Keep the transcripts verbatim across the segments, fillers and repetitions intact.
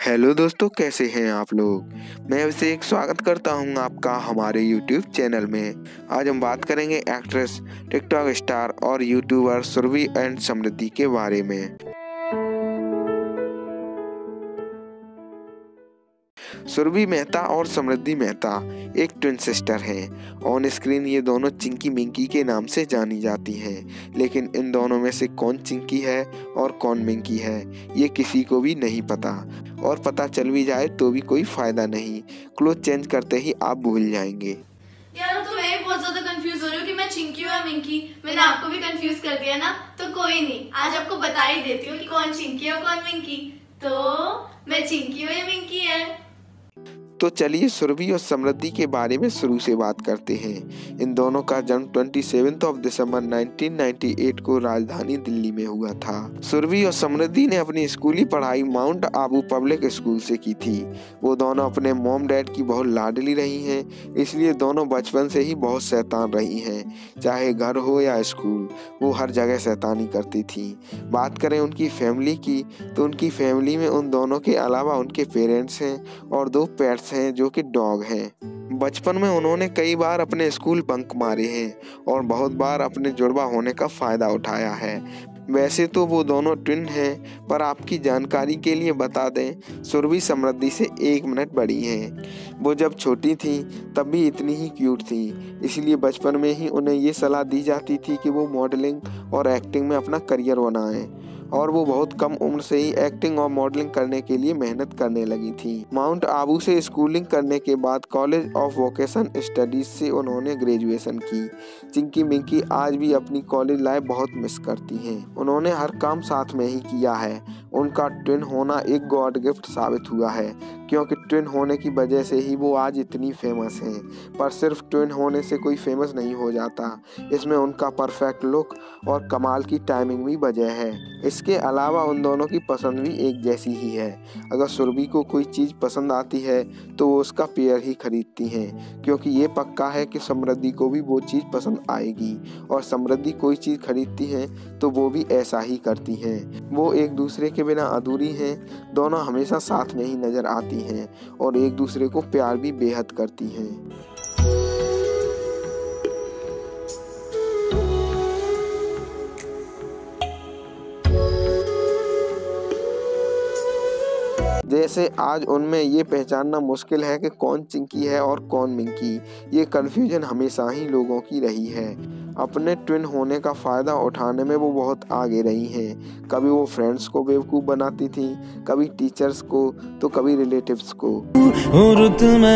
Hello दोस्तों, कैसे हैं आप लोग। मैं वैसे एक स्वागत करता हूं आपका हमारे यूट्यूब चैनल में। आज हम बात करेंगे एक्ट्रेस, टिकटॉक स्टार और यूट्यूबर सुरभि एंड समृद्धि के बारे में। सुरभि मेहता और समृद्धि मेहता एक ट्विन सिस्टर हैं। ऑन स्क्रीन ये दोनों चिंकी मिंकी के नाम से जानी जाती हैं, लेकिन इन दोनों में से कौन चिंकी है और कौन मिंकी है ये किसी को भी नहीं पता, और पता चल भी जाए तो भी कोई फायदा नहीं। क्लोथ चेंज करते ही आप भूल जाएंगे। यार तो मैं बहुत ज्यादा कंफ्यूज हो रही हूँ कि मैं चिंकी या मिंकी। मैंने आपको भी कंफ्यूज कर दिया ना, तो कोई नहीं, आज आपको बता ही देती हूँ कि कौन चिंकी है और कौन मिंकी। तो मैं चिंकी हूँ या मिंकी है। तो चलिए सुरभि और समृद्धि के बारे में शुरू से बात करते हैं। इन दोनों का जन्म सत्ताईस ऑफ दिसंबर उन्नीस सौ अट्ठानवे को राजधानी दिल्ली में हुआ था। सुरभि और समृद्धि ने अपनी स्कूली पढ़ाई माउंट आबू पब्लिक स्कूल से की थी। वो दोनों अपने मॉम डैड की बहुत लाडली रही हैं, इसलिए दोनों बचपन से ही बहुत शैतान रही हैं। चाहे घर हो या स्कूल, वो हर जगह शैतानी करती थी। बात करें उनकी फैमिली की, तो उनकी फैमिली में उन दोनों के अलावा उनके पेरेंट्स हैं और दो पेट्स हैं जो कि डॉग हैं। बचपन में उन्होंने कई बार अपने स्कूल बंक मारे हैं और बहुत बार अपने जुड़वा होने का फायदा उठाया है। वैसे तो वो दोनों ट्विन हैं, पर आपकी जानकारी के लिए बता दें, सुरभि समृद्धि से एक मिनट बड़ी हैं। वो जब छोटी थी तब भी इतनी ही क्यूट थी, इसलिए बचपन में ही उन्हें ये सलाह दी जाती थी कि वो मॉडलिंग और एक्टिंग में अपना करियर बनाएं, और वो बहुत कम उम्र से ही एक्टिंग और मॉडलिंग करने के लिए मेहनत करने लगी थी। माउंट आबू से स्कूलिंग करने के बाद कॉलेज ऑफ वोकेशन स्टडीज से उन्होंने ग्रेजुएशन की। चिंकी मिंकी आज भी अपनी कॉलेज लाइफ बहुत मिस करती हैं। उन्होंने हर काम साथ में ही किया है। उनका ट्विन होना एक गॉड गिफ्ट साबित हुआ है, क्योंकि ट्विन होने की वजह से ही वो आज इतनी फेमस हैं। पर सिर्फ ट्विन होने से कोई फेमस नहीं हो जाता, इसमें उनका परफेक्ट लुक और कमाल की टाइमिंग भी वजह है। इसके अलावा उन दोनों की पसंद भी एक जैसी ही है। अगर सुरभि को कोई चीज़ पसंद आती है तो वो उसका पेयर ही खरीदती हैं, क्योंकि ये पक्का है कि समृद्धि को भी वो चीज़ पसंद आएगी, और समृद्धि कोई चीज़ खरीदती हैं तो वो भी ऐसा ही करती हैं। वो एक दूसरे के बिना अधूरी हैं। दोनों हमेशा साथ में ही नज़र आती हैं और एक दूसरे को प्यार भी बेहद करती हैं। जैसे आज उनमें ये पहचानना मुश्किल है कि कौन चिंकी है और कौन मिंकी। ये कन्फ्यूजन हमेशा ही लोगों की रही है। अपने ट्विन होने का फ़ायदा उठाने में वो बहुत आगे रही हैं। कभी वो फ्रेंड्स को बेवकूफ़ बनाती थी, कभी टीचर्स को, तो कभी रिलेटिव्स को। रुत में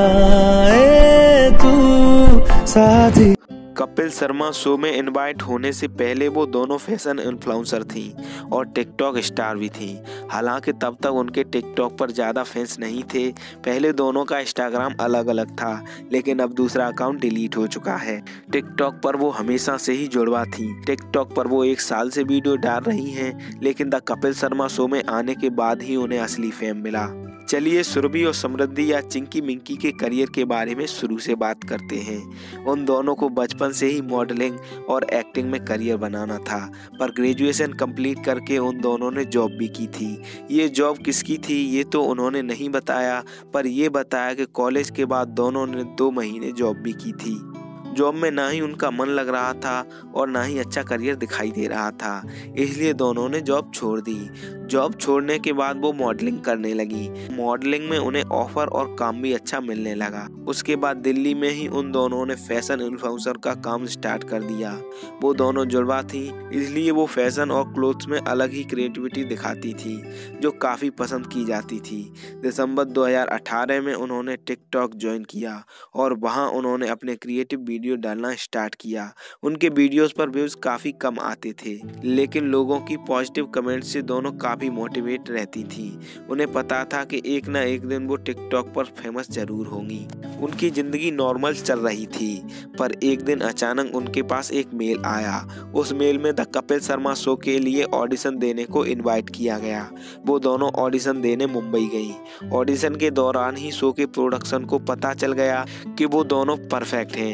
हवाए तू साथी। कपिल शर्मा शो में इनवाइट होने से पहले वो दोनों फैशन इन्फ्लुएंसर थीं और टिकटॉक स्टार भी थीं। हालांकि तब तक उनके टिकटॉक पर ज़्यादा फैंस नहीं थे। पहले दोनों का इंस्टाग्राम अलग अलग था, लेकिन अब दूसरा अकाउंट डिलीट हो चुका है। टिकटॉक पर वो हमेशा से ही जुड़वा थीं। टिकटॉक पर वो एक साल से वीडियो डाल रही हैं, लेकिन द कपिल शर्मा शो में आने के बाद ही उन्हें असली फेम मिला। चलिए सुरभि और समृद्धि या चिंकी मिंकी के करियर के बारे में शुरू से बात करते हैं। उन दोनों को बचपन से ही मॉडलिंग और एक्टिंग में करियर बनाना था, पर ग्रेजुएशन कंप्लीट करके उन दोनों ने जॉब भी की थी। ये जॉब किसकी थी ये तो उन्होंने नहीं बताया, पर ये बताया कि कॉलेज के बाद दोनों ने दो महीने जॉब भी की थी। जॉब में ना ही उनका मन लग रहा था और ना ही अच्छा करियर दिखाई दे रहा था, इसलिए दोनों ने जॉब छोड़ दी। जॉब छोड़ने के बाद वो मॉडलिंग करने लगी। मॉडलिंग में उन्हें ऑफर और काम भी अच्छा मिलने लगा। उसके बाद दिल्ली में ही उन दोनों ने फैशन इन्फ्लुएंसर का काम स्टार्ट कर दिया। वो दोनों जुड़वा थी, इसलिए वो फैशन और क्लोथ्स में अलग ही क्रिएटिविटी दिखाती थी, जो काफ़ी पसंद की जाती थी। दिसंबर दो हज़ार अठारह में उन्होंने टिकटॉक ज्वाइन किया और वहाँ उन्होंने अपने क्रिएटिव वीडियो डालना स्टार्ट किया। उनके वीडियोस पर व्यूज काफ़ी कम आते थे, लेकिन लोगों की पॉजिटिव कमेंट से दोनों काफ़ी मोटिवेट रहती थी। उन्हें पता था कि एक ना एक दिन वो टिकटॉक पर फेमस जरूर होंगी। उनकी ज़िंदगी नॉर्मल चल रही थी, पर एक दिन अचानक उनके पास एक मेल आया। उस मेल में द कपिल शर्मा शो के लिए ऑडिशन देने को इनवाइट किया गया। वो दोनों ऑडिशन देने मुंबई गई। ऑडिशन के दौरान ही शो के प्रोडक्शन को पता चल गया कि वो दोनों परफेक्ट हैं।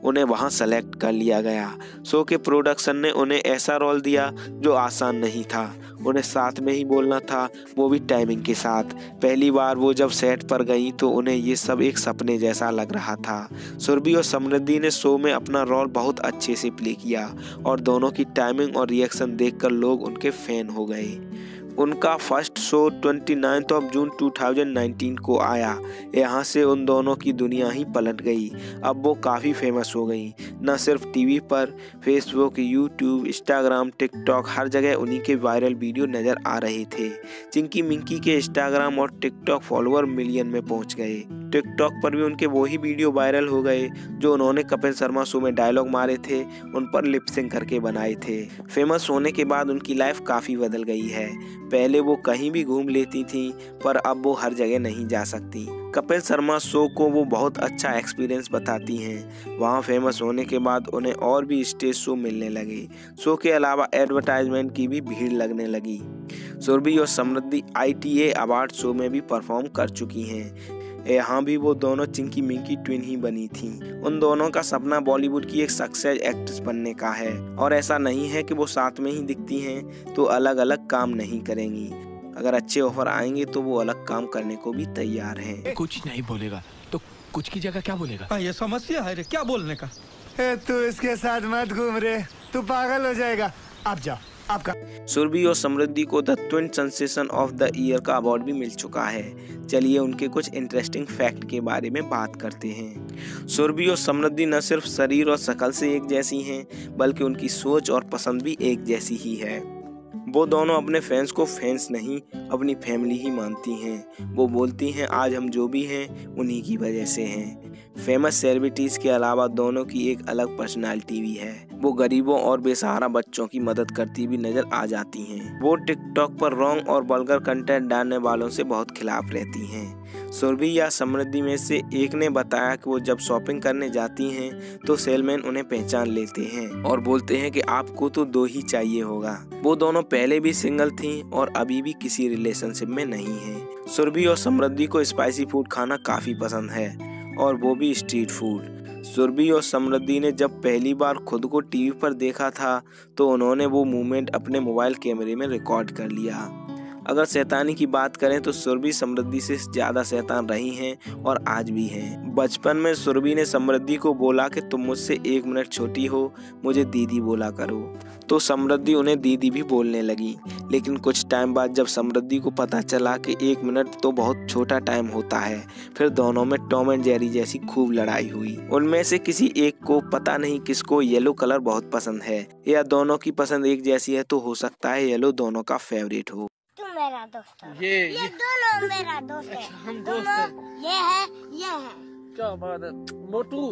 उन्हें वहां सेलेक्ट कर लिया गया। शो के प्रोडक्शन ने उन्हें ऐसा रोल दिया जो आसान नहीं था। उन्हें साथ में ही बोलना था, वो भी टाइमिंग के साथ। पहली बार वो जब सेट पर गई तो उन्हें ये सब एक सपने जैसा लग रहा था। सुरभि और समृद्धि ने शो में अपना रोल बहुत अच्छे से प्ले किया और दोनों की टाइमिंग और रिएक्शन देखकर लोग उनके फैन हो गए। उनका फर्स्ट शो उनतीस ऑफ जून दो हज़ार उन्नीस को आया। यहाँ से उन दोनों की दुनिया ही पलट गई। अब वो काफ़ी फेमस हो गई, न सिर्फ टीवी पर, फेसबुक, यूट्यूब, इंस्टाग्राम, टिकटॉक, हर जगह उन्हीं के वायरल वीडियो नज़र आ रहे थे। चिंकी मिंकी के इंस्टाग्राम और टिकटॉक फॉलोअर मिलियन में पहुंच गए। टिकटॉक पर भी उनके वही वीडियो वायरल हो गए जो उन्होंने कपिल शर्मा शो में डायलॉग मारे थे, उन पर लिप सिंक करके बनाए थे। फेमस होने के बाद उनकी लाइफ काफ़ी बदल गई है। पहले वो कहीं भी घूम लेती थी, पर अब वो हर जगह नहीं जा सकती। कपिल शर्मा शो को वो बहुत अच्छा एक्सपीरियंस बताती हैं। वहाँ फेमस होने के बाद उन्हें और भी स्टेज शो मिलने लगे। शो के अलावा एडवर्टाइजमेंट की भी भीड़ लगने लगी। सुरभि और Samriddhi I T A award show में भी परफॉर्म कर चुकी हैं। यहाँ भी वो दोनों चिंकी मिंकी ट्विन ही बनी थीं। उन दोनों का सपना बॉलीवुड की एक सक्सेस एक्ट्रेस बनने का है और ऐसा नहीं है कि वो साथ में ही दिखती हैं तो अलग अलग काम नहीं करेंगी। अगर अच्छे ऑफर आएंगे तो वो अलग काम करने को भी तैयार हैं। कुछ नहीं बोलेगा तो कुछ की जगह क्या बोलेगा? ये समस्या है रे, क्या बोलने का? तू इसके साथ मत घूम रे, तू पागल हो जाएगा। आप जा, आपका। सुरभि और समृद्धि को the twin sensation of the year का अवार्ड भी मिल चुका है। चलिए उनके कुछ इंटरेस्टिंग फैक्ट के बारे में बात करते हैं। सुरभि और समृद्धि न सिर्फ शरीर और शक्ल से एक जैसी हैं, बल्कि उनकी सोच और पसंद भी एक जैसी ही है। वो दोनों अपने फैंस को फैंस नहीं, अपनी फैमिली ही मानती हैं। वो बोलती हैं, आज हम जो भी हैं उन्हीं की वजह से हैं। फेमस सेलिब्रिटीज के अलावा दोनों की एक अलग पर्सनालिटी भी है। वो गरीबों और बेसहारा बच्चों की मदद करती भी नजर आ जाती हैं। वो टिकटॉक पर रॉन्ग और वल्गर कंटेंट डालने वालों से बहुत खिलाफ रहती हैं। सुरभि या समृद्धि में से एक ने बताया कि वो जब शॉपिंग करने जाती हैं तो सेलमैन उन्हें पहचान लेते हैं और बोलते हैं कि आपको तो दो ही चाहिए होगा। वो दोनों पहले भी सिंगल थीं और अभी भी किसी रिलेशनशिप में नहीं हैं। सुरभि और समृद्धि को स्पाइसी फूड खाना काफी पसंद है और वो भी स्ट्रीट फूड। सुरभि और समृद्धि ने जब पहली बार खुद को टीवी पर देखा था तो उन्होंने वो मूवमेंट अपने मोबाइल कैमरे में रिकॉर्ड कर लिया। अगर शैतानी की बात करें तो सुरभि समृद्धि से ज्यादा शैतान रही हैं और आज भी हैं। बचपन में सुरभि ने समृद्धि को बोला कि तुम मुझसे एक मिनट छोटी हो, मुझे दीदी बोला करो, तो समृद्धि उन्हें दीदी भी बोलने लगी। लेकिन कुछ टाइम बाद जब समृद्धि को पता चला कि एक मिनट तो बहुत छोटा टाइम होता है, फिर दोनों में टॉम एंड जेरी जैसी खूब लड़ाई हुई। उनमें से किसी एक को, पता नहीं किसको, येलो कलर बहुत पसंद है या दोनों की पसंद एक जैसी है तो हो सकता है येलो दोनों का फेवरेट हो। मेरा दोस्त है। ये, ये, ये दोनों मेरा दोस्त है। अच्छा, हम दोस्त हैं। ये है, ये है। क्या बात है, मोटू।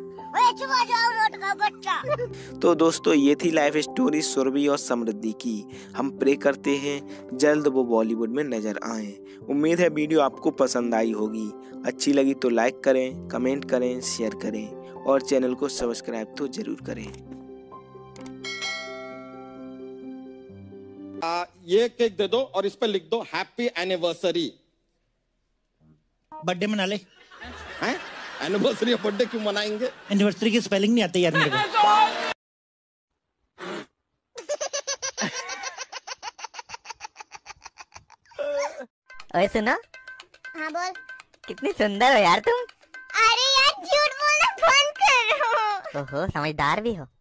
ओए चुप जाओ मोटू का बच्चा। तो दोस्तों ये थी लाइफ स्टोरी सुरभि और समृद्धि की। हम प्रे करते हैं जल्द वो बॉलीवुड में नजर आएं। उम्मीद है वीडियो आपको पसंद आई होगी। अच्छी लगी तो लाइक करें, कमेंट करें, शेयर करें और चैनल को सब्सक्राइब तो जरूर करें। आ, ये केक दे दो और इस पे लिख दो हैप्पी एनिवर्सरी। बर्थडे मना ले। हैं? एनिवर्सरी और बर्थडे क्यों मनाएंगे? एनिवर्सरी की स्पेलिंग नहीं आती यार मेरे को। ओए सुनो। हाँ बोल। कितनी सुंदर हो यार तुम। अरे यार झूठ बोलना बंद करो। ओहो समझदार भी हो।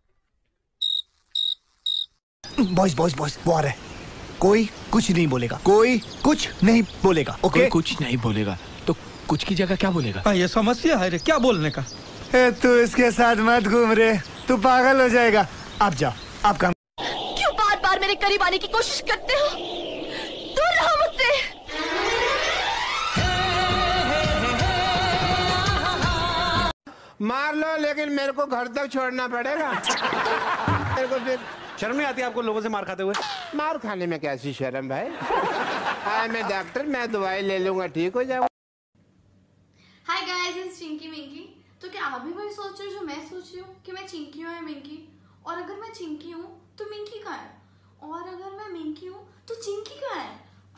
बॉयज बॉयज बॉयज वो आ रहा है। कोई कुछ नहीं बोलेगा, कोई कुछ नहीं बोलेगा, ओके? कोई कुछ नहीं बोलेगा तो कुछ की जगह क्या बोलेगा? ये समस्या है रे, क्या बोलने का? तू इसके साथ मत घूम रे, तू पागल हो जाएगा। आप जा, आप काम। क्यों बार बार मेरे करीब आने की कोशिश करते हो? दूर रहो मुझसे। मार लो लेकिन मेरे को घर तक छोड़ना पड़ेगा। मेरे को फिर शर्म नहीं आती आपको लोगों से मार खाते हुए? मार खाने में कैसी शर्म भाई? हाँ मैं डॉक्टर, मैं दवाई ले लूंगा, ठीक हो जाऊंगा। Hi guys, it's Chinki Minki. तो क्या आप भी वही सोच रहे हो जो मैं सोच रही हूँ कि मैं चिंकी हूँ या मिंकी? और अगर मैं चिंकी हूँ तो मिंकी कहाँ है? और अगर मैं मिंकी हूँ तो चिंकी कहाँ है?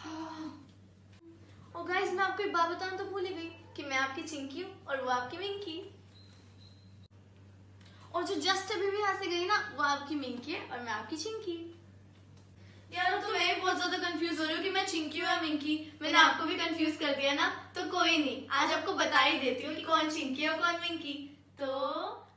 और गाइस मैं आपको एक बात बताना तो भूल ही गई कि मैं आपकी चिंकी हूँ और वो आपकी मिंकी। और जो जस्ट अभी भी यहाँ से गई ना, वो आपकी मिंकी है और मैं आपकी चिंकी। यार तो मैं बहुत ज्यादा कंफ्यूज हो रही हूँ कि मैं चिंकी हूँ या मिंकी। मैंने आपको भी कंफ्यूज कर दिया ना, तो कोई नहीं, आज आपको बता ही देती हूँ कि कौन चिंकी है और कौन मिंकी। तो